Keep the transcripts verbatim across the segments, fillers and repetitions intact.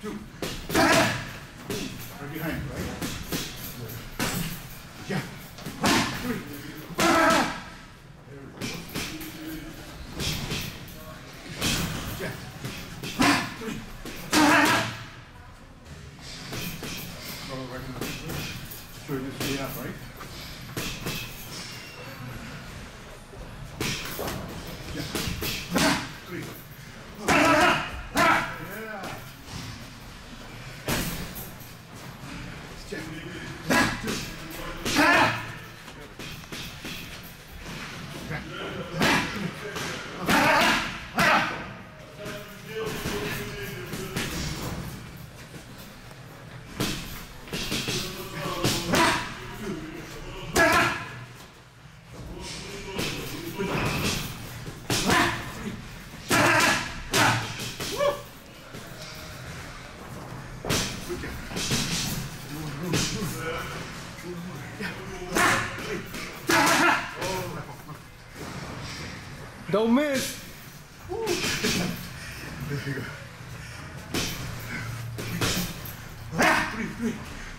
two. Right behind, right? Yeah. Three. There we go. Yeah. Three. Go right in the show you this way up, right? Yeah. Three. Don't miss. There you go. Three, three.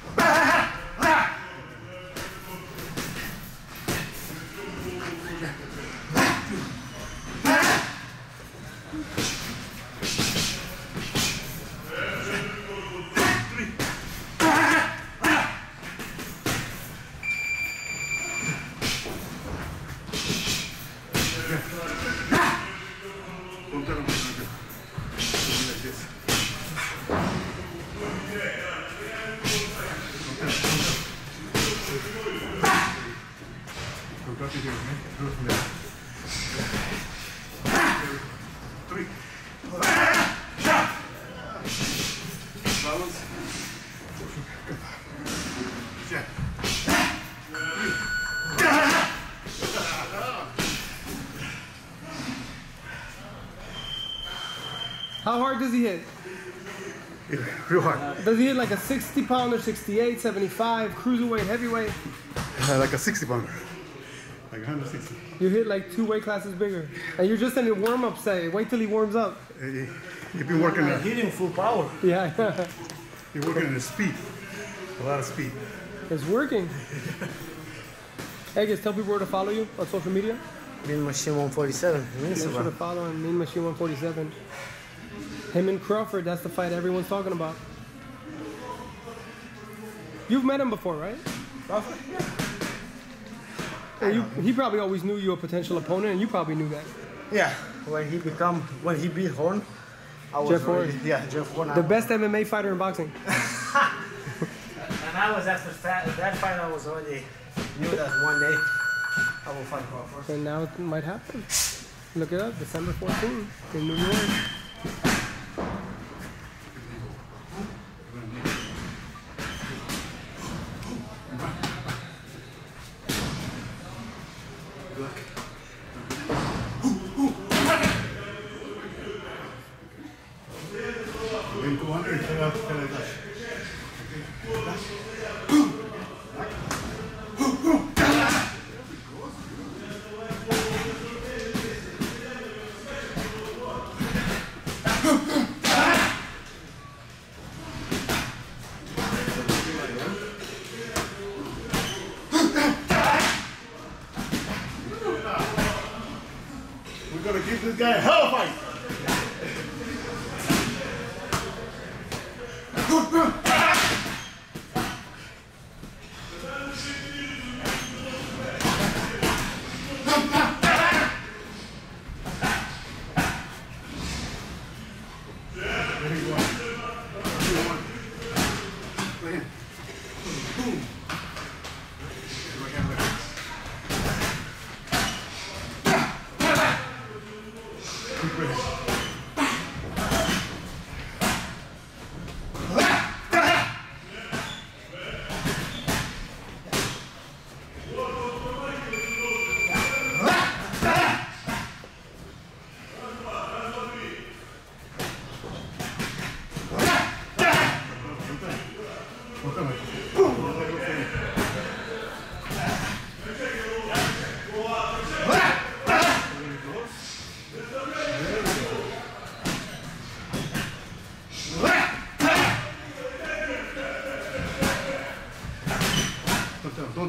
How hard does he hit? Yeah, real hard. Does he hit like a sixty pounder, sixty-eight, seventy-five, cruiserweight, heavyweight? Uh, like a sixty pounder. Like one sixty. You hit like two weight classes bigger. And you're just in your warm-up set. Wait till he warms up. Uh, you've been working at hitting full power. Yeah. You're working at a speed. A lot of speed. It's working. Egis, tell people where to follow you on social media. Mean Machine one forty-seven. Make sure to follow him, Mean Machine one forty-seven. Him and Crawford, that's the fight everyone's talking about. You've met him before, right? Crawford? Yeah. You, he probably always knew you a potential opponent, and you probably knew that. Yeah, when he become, when he beat Horn, I was Jeff already, Horn. yeah, Jeff Horn. The best M M A fighter in boxing. And I was after that, that fight, I was already knew that one day I will fight Crawford. And now it might happen. Look it up, December fourteenth in New York. We're gonna give this guy a hell of a fight.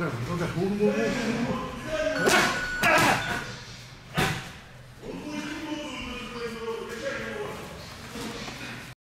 Okay, okay. Move, move, move.